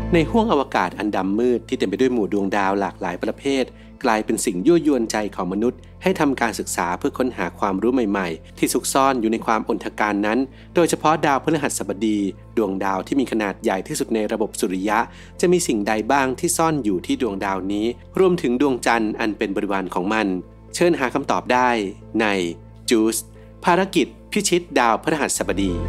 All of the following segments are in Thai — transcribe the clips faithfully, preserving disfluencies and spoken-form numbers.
ในห้วงอวกาศอันดำมืดที่เต็มไปด้วยหมู่ดวงดาวหลากหลายประเภทกลายเป็นสิ่งยั่วยวนใจของมนุษย์ให้ทำการศึกษาเพื่อค้นหาความรู้ใหม่ๆที่ซุกซ่อนอยู่ในความอนทการนั้นโดยเฉพาะดาวพฤหัสบดีดวงดาวที่มีขนาดใหญ่ที่สุดในระบบสุริยะจะมีสิ่งใดบ้างที่ซ่อนอยู่ที่ดวงดาวนี้รวมถึงดวงจันทร์อันเป็นบริวารของมันเชิญหาคำตอบได้ในจูสภารกิจพิชิตดาวพฤหัสบดี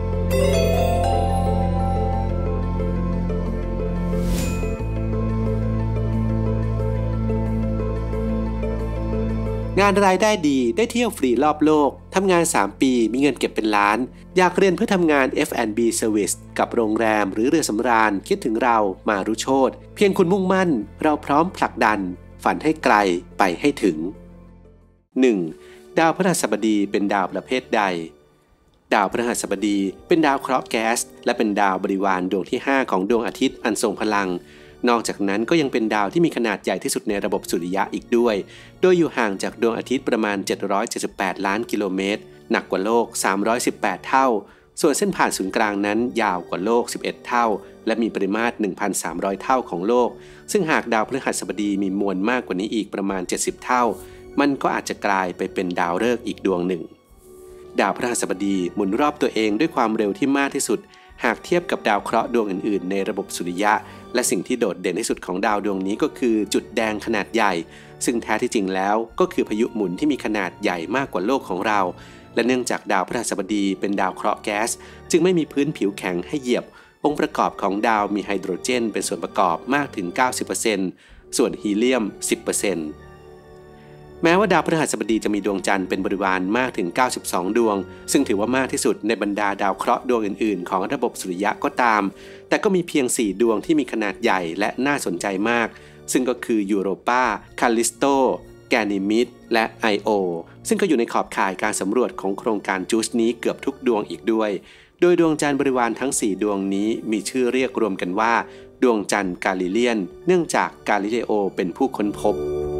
งานรายได้ดีได้เที่ยวฟรีรอบโลกทำงานสามปีมีเงินเก็บเป็นล้านอยากเรียนเพื่อทำงาน เอฟ แอนด์ บี Service กับโรงแรมหรือเรือสำราญคิดถึงเรามารุโชติเพียงคุณมุ่งมั่นเราพร้อมผลักดันฝันให้ไกลไปให้ถึง หนึ่ง. ดาวพฤหัสบดีเป็นดาวประเภทใดดาวพฤหัสบดีเป็นดาวเคราะห์แก๊สและเป็นดาวบริวารดวงที่ห้าของดวงอาทิตย์อันทรงพลังนอกจากนั้นก็ยังเป็นดาวที่มีขนาดใหญ่ที่สุดในระบบสุริยะอีกด้วยโดยอยู่ห่างจากดวงอาทิตย์ประมาณเจ็ดร้อยเจ็ดสิบแปดล้านกิโลเมตรหนักกว่าโลกสามร้อยสิบแปดเท่าส่วนเส้นผ่านศูนย์กลางนั้นยาวกว่าโลกสิบเอ็ดเท่าและมีปริมาตร หนึ่งพันสามร้อย เท่าของโลกซึ่งหากดาวพฤหัสบดีมีมวลมากกว่านี้อีกประมาณเจ็ดสิบเท่ามันก็อาจจะกลายไปเป็นดาวฤกษ์อีกดวงหนึ่งดาวพฤหัสบดีหมุนรอบตัวเองด้วยความเร็วที่มากที่สุดหากเทียบกับดาวเคราะห์ดวงอื่นๆในระบบสุริยะและสิ่งที่โดดเด่นที่สุดของดาวดวงนี้ก็คือจุดแดงขนาดใหญ่ซึ่งแท้ที่จริงแล้วก็คือพายุหมุนที่มีขนาดใหญ่มากกว่าโลกของเราและเนื่องจากดาวพฤหัสบดีเป็นดาวเคราะห์แก๊สจึงไม่มีพื้นผิวแข็งให้เหยียบองค์ประกอบของดาวมีไฮโดรเจนเป็นส่วนประกอบมากถึง เก้าสิบเปอร์เซ็นต์ ส่วนฮีเลียม สิบเปอร์เซ็นต์แม้ว่าดาวพฤหัสบดีจะมีดวงจันทร์เป็นบริวารมากถึงเก้าสิบสองดวงซึ่งถือว่ามากที่สุดในบรรดาดาวเคราะห์ดวงอื่นๆของระบบสุริยะก็ตามแต่ก็มีเพียงสี่ดวงที่มีขนาดใหญ่และน่าสนใจมากซึ่งก็คือยูโรปาคาลิสโตแกนิมิดและไอโอซึ่งก็อยู่ในขอบข่ายการสำรวจของโครงการจูสนี้เกือบทุกดวงอีกด้วยโดยดวงจันทร์บริวารทั้งสี่ดวงนี้มีชื่อเรียกรวมกันว่าดวงจันทร์กาลิเลียนเนื่องจากกาลิเลโอเป็นผู้ค้นพบ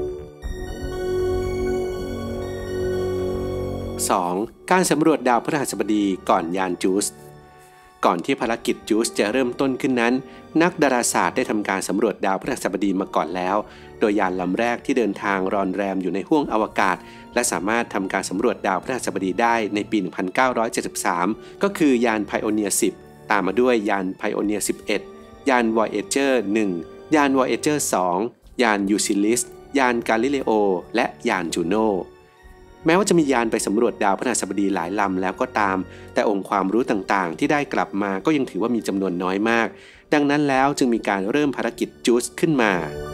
สอง. การสำรวจดาวพฤหัสบดีก่อนยานจูสก่อนที่ภารกิจจูสจะเริ่มต้นขึ้นนั้นนักดาราศาสตร์ได้ทำการสำรวจดาวพฤหัสบดีมาก่อนแล้วโดยยานลำแรกที่เดินทางรอนแรมอยู่ในห้วงอวกาศและสามารถทำการสำรวจดาวพฤหัสบดีได้ในปี หนึ่งพันเก้าร้อยเจ็ดสิบสาม ก็คือยาน Pioneer สิบ ตามมาด้วยยาน Pioneer สิบเอ็ด ยาน Voyager หนึ่ง ยาน Voyager สอง ยาน Ulysses ยาน Galileo และยาน Junoแม้ว่าจะมียานไปสำรวจดาวพฤหัสบดีหลายลำแล้วก็ตามแต่องค์ความรู้ต่างๆที่ได้กลับมาก็ยังถือว่ามีจำนวนน้อยมากดังนั้นแล้วจึงมีการเริ่มภารกิจจูสขึ้นมา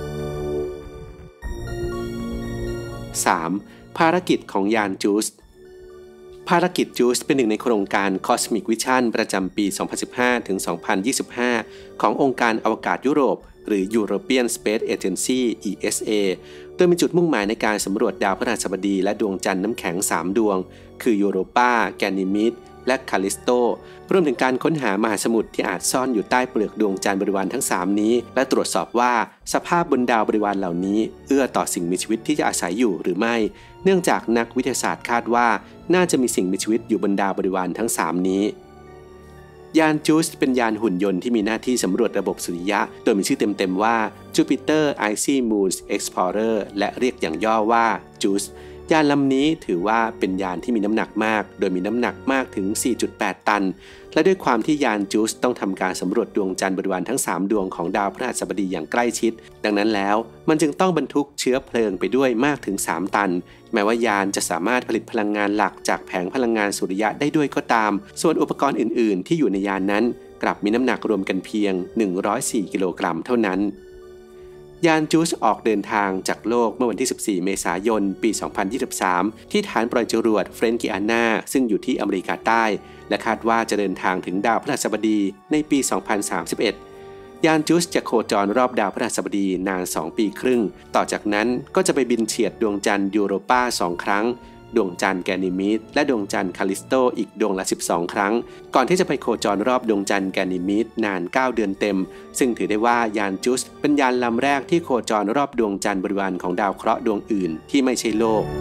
สาม. ภารกิจของยานจูสภารกิจจูสเป็นหนึ่งในโครงการ Cosmic Vision ประจำปี สองพันสิบห้าถึงสองพันยี่สิบห้า ขององค์การอวกาศยุโรปหรือ European Space Agency อี เอส เอ โดยมีจุดมุ่งหมายในการสำรวจดาวพฤหัสบดีและดวงจันทร์น้ำแข็งสามดวงคือยูโรปาแกนิมิดและคาลิสโตรวมถึงการค้นหามหาสมุทรที่อาจซ่อนอยู่ใต้เปลือกดวงจันทร์บริวารทั้งสามนี้และตรวจสอบว่าสภาพบนดาวบริวารเหล่านี้เอื้อต่อสิ่งมีชีวิตที่จะอาศัยอยู่หรือไม่เนื่องจากนักวิทยาศาสตร์คาดว่าน่าจะมีสิ่งมีชีวิตอยู่บนดาวบริวารทั้งสามนี้ยานจูสเป็นยานหุ่นยนต์ที่มีหน้าที่สำรวจระบบสุริยะโดยมีชื่อเต็มๆว่า Jupiter Icy Moons Explorer และเรียกอย่างย่อว่าจูสยานลำนี้ถือว่าเป็นยานที่มีน้ำหนักมากโดยมีน้ำหนักมากถึง สี่จุดแปด ตันและด้วยความที่ยานจูสต้องทำการสำรวจดวงจันทร์บริวารทั้งสามดวงของดาวพฤหัสบดีอย่างใกล้ชิดดังนั้นแล้วมันจึงต้องบรรทุกเชื้อเพลิงไปด้วยมากถึงสามตันแม้ว่ายานจะสามารถผลิตพลังงานหลักจากแผงพลังงานสุริยะได้ด้วยก็ตามส่วนอุปกรณ์อื่นๆที่อยู่ในยานนั้นกลับมีน้ำหนักรวมกันเพียงหนึ่งร้อยสี่กิโลกรัมเท่านั้นยานจูสออกเดินทางจากโลกเมื่อวันที่สิบสี่เมษายนปีสองพันยี่สิบสามที่ฐานปล่อยจรวดเฟรนกิอานาซึ่งอยู่ที่อเมริกาใต้และคาดว่าจะเดินทางถึงดาวพฤหัสบดีในปีสองพันสามสิบเอ็ดยานจูสจะโคจรรอบดาวพฤหัสบดีนานสองปีครึ่งต่อจากนั้นก็จะไปบินเฉียดดวงจันทร์ยูโรปาสองครั้งดวงจันทร์แกนิมิดและดวงจันทร์คาลิสโตอีกดวงละสิบสองครั้งก่อนที่จะไปโคจรรอบดวงจันทร์แกนิมิดนานเก้าเดือนเต็มซึ่งถือได้ว่ายานจูสเป็นยานลำแรกที่โคจรรอบดวงจันทร์บริวารของดาวเคราะห์ดวงอื่นที่ไม่ใช่โลก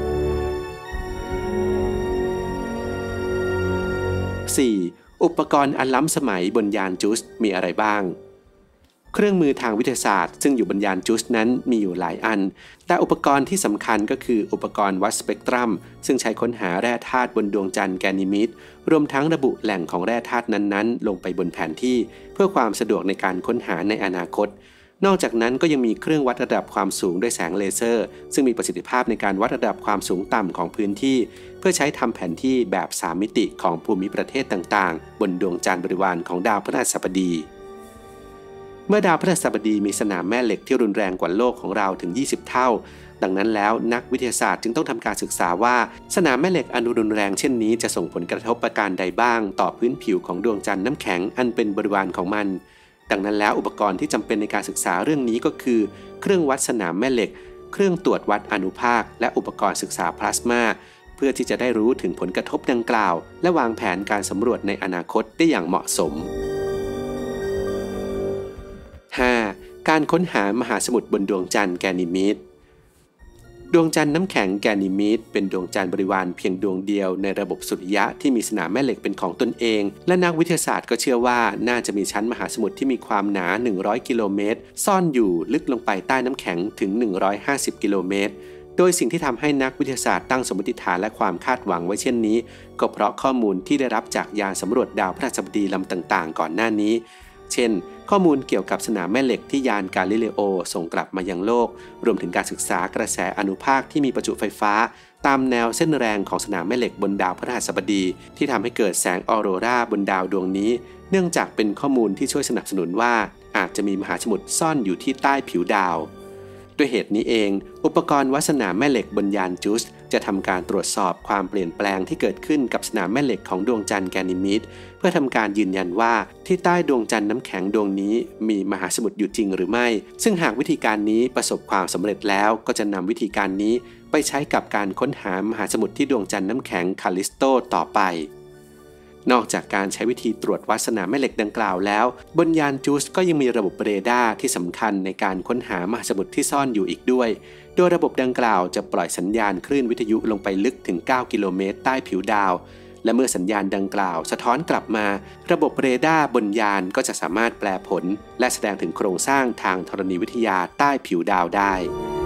สี่. อุปกรณ์อันล้ำสมัยบนยานจูสมีอะไรบ้างเครื่องมือทางวิทยาศาสตร์ซึ่งอยู่บนยานจูสนั้นมีอยู่หลายอันแต่อุปกรณ์ที่สำคัญก็คืออุปกรณ์วัดสเปกตรัมซึ่งใช้ค้นหาแร่ธาตุบนดวงจันทร์แกนีมีดรวมทั้งระบุแหล่งของแร่ธาตุนั้นๆลงไปบนแผนที่เพื่อความสะดวกในการค้นหาในอนาคตนอกจากนั้นก็ยังมีเครื่องวัดระดับความสูงด้วยแสงเลเซอร์ซึ่งมีประสิทธิภาพในการวัดระดับความสูงต่ำของพื้นที่เพื่อใช้ทำแผนที่แบบสามมิติของภูมิประเทศต่างๆบนดวงจันทร์บริวารของดาวพฤหัสบดีเมื่อดาวพฤหัสบดีมีสนามแม่เหล็กที่รุนแรงกว่าโลกของเราถึงยี่สิบเท่าดังนั้นแล้วนักวิทยาศาสตร์จึงต้องทำการศึกษาว่าสนามแม่เหล็กอนุรุนแรงเช่นนี้จะส่งผลกระทบประการใดบ้างต่อพื้นผิวของดวงจันทร์น้ำแข็งอันเป็นบริวารของมันดังนั้นแล้วอุปกรณ์ที่จำเป็นในการศึกษาเรื่องนี้ก็คือเครื่องวัดสนามแม่เหล็กเครื่องตรวจวัดอนุภาคและอุปกรณ์ศึกษาพลาสมาเพื่อที่จะได้รู้ถึงผลกระทบดังกล่าวและวางแผนการสำรวจในอนาคตได้อย่างเหมาะสม ห้า. การค้นหามหาสมุทรบนดวงจันทร์แกนีมีดดวงจันทร์น้ำแข็งแกนีมีดเป็นดวงจันทร์บริวารเพียงดวงเดียวในระบบสุริยะที่มีสนามแม่เหล็กเป็นของตนเองและนักวิทยาศาสตร์ก็เชื่อว่าน่าจะมีชั้นมหาสมุทรที่มีความหนาหนึ่งร้อยกิโลเมตรซ่อนอยู่ลึกลงไปใต้น้ำแข็งถึงหนึ่งร้อยห้าสิบกิโลเมตรโดยสิ่งที่ทำให้นักวิทยาศาสตร์ตั้งสมมติฐานและความคาดหวังไว้เช่นนี้ก็เพราะข้อมูลที่ได้รับจากยานสำรวจดาวพฤหัสบดีลำต่างๆก่อนหน้านี้เช่นข้อมูลเกี่ยวกับสนามแม่เหล็กที่ยานกาลิเลโอส่งกลับมายังโลกรวมถึงการศึกษากระแสอนุภาคที่มีประจุไฟฟ้าตามแนวเส้นแรงของสนามแม่เหล็กบนดาวพฤหัสบดีที่ทำให้เกิดแสงออโรราบนดาวดวงนี้เนื่องจากเป็นข้อมูลที่ช่วยสนับสนุนว่าอาจจะมีมหาสมุทรซ่อนอยู่ที่ใต้ผิวดาวด้วยเหตุนี้เองอุปกรณ์วัดสนามแม่เหล็กบนยานจูสจะทำการตรวจสอบความเปลี่ยนแปลงที่เกิดขึ้นกับสนามแม่เหล็กของดวงจันทร์แกนีมีดเพื่อทำการยืนยันว่าที่ใต้ดวงจันทร์น้ำแข็งดวงนี้มีมหาสมุทรอยู่จริงหรือไม่ซึ่งหากวิธีการนี้ประสบความสำเร็จแล้วก็จะนำวิธีการนี้ไปใช้กับการค้นหามหาสมุทรที่ดวงจันทร์น้ำแข็งคาลิสโตต่อไปนอกจากการใช้วิธีตรวจวัดสนามแม่เหล็กดังกล่าวแล้วบนยานจูสก็ยังมีระบบเรดาร์ที่สำคัญในการค้นหามหาสมุทรที่ซ่อนอยู่อีกด้วยโดยระบบดังกล่าวจะปล่อยสัญญาณคลื่นวิทยุลงไปลึกถึงเก้ากิโลเมตรใต้ผิวดาวและเมื่อสัญญาณดังกล่าวสะท้อนกลับมาระบบเรดาร์บนยานก็จะสามารถแปลผลและแสดงถึงโครงสร้างทางธรณีวิทยาใต้ผิวดาวได้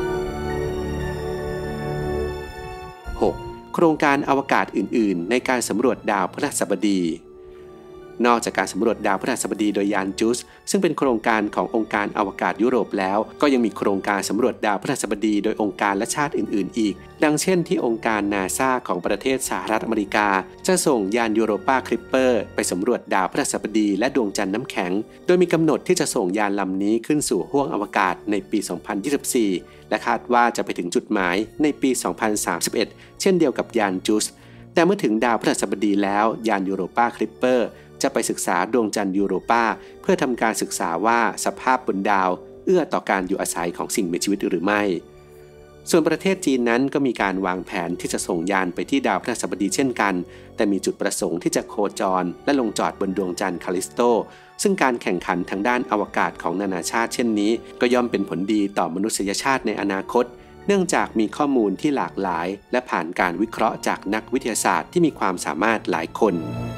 หก. โครงการอวกาศอื่นๆในการสำรวจดาวพฤหัสบดีนอกจากการสำรวจดาวพฤหัสบดีโดยยานจูสซึ่งเป็นโครงการขององค์การอวกาศยุโรปแล้วก็ยังมีโครงการสำรวจดาวพฤหัสบดีโดยองค์การและชาติอื่นๆอีกดังเช่นที่องค์การนาซาของประเทศสหรัฐอเมริกาจะส่งยานยูโรปาคลิปเปอร์ไปสำรวจดาวพฤหัสบดีและดวงจันทร์น้ำแข็งโดยมีกำหนดที่จะส่งยานลำนี้ขึ้นสู่ห้วงอวกาศในปี สองพันยี่สิบสี่ และคาดว่าจะไปถึงจุดหมายในปี สองพันสามสิบเอ็ด เช่นเดียวกับยานจูสแต่เมื่อถึงดาวพฤหัสบดีแล้วยานยูโรปาคลิปเปอร์จะไปศึกษาดวงจันทร์ยูโรปาเพื่อทำการศึกษาว่าสภาพบนดาวเอื้อต่อการอยู่อาศัยของสิ่งมีชีวิตหรือไม่ส่วนประเทศจีนนั้นก็มีการวางแผนที่จะส่งยานไปที่ดาวพฤหัสบดีเช่นกันแต่มีจุดประสงค์ที่จะโคจรและลงจอดบนดวงจันทร์คาลิสโตซึ่งการแข่งขันทางด้านอวกาศของนานาชาติเช่นนี้ก็ย่อมเป็นผลดีต่อมนุษยชาติในอนาคตเนื่องจากมีข้อมูลที่หลากหลายและผ่านการวิเคราะห์จากนักวิทยาศาสตร์ที่มีความสามารถหลายคน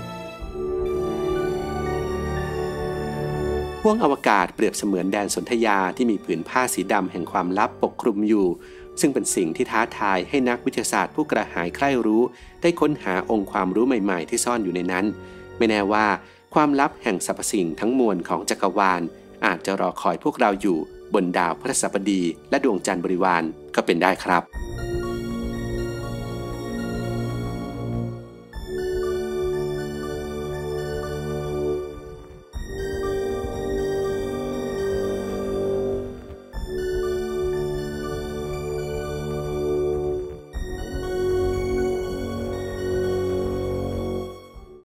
ห้วงอวกาศเปรียบเสมือนแดนสนธยาที่มีผืนผ้าสีดำแห่งความลับปกคลุมอยู่ซึ่งเป็นสิ่งที่ท้าทายให้นักวิทยาศาสตร์ผู้กระหายใคร่รู้ได้ค้นหาองค์ความรู้ใหม่ๆที่ซ่อนอยู่ในนั้นไม่แน่ว่าความลับแห่งสรรพสิ่งทั้งมวลของจักรวาลอาจจะรอคอยพวกเราอยู่บนดาวพฤหัสบดีและดวงจันทร์บริวารก็เป็นได้ครับ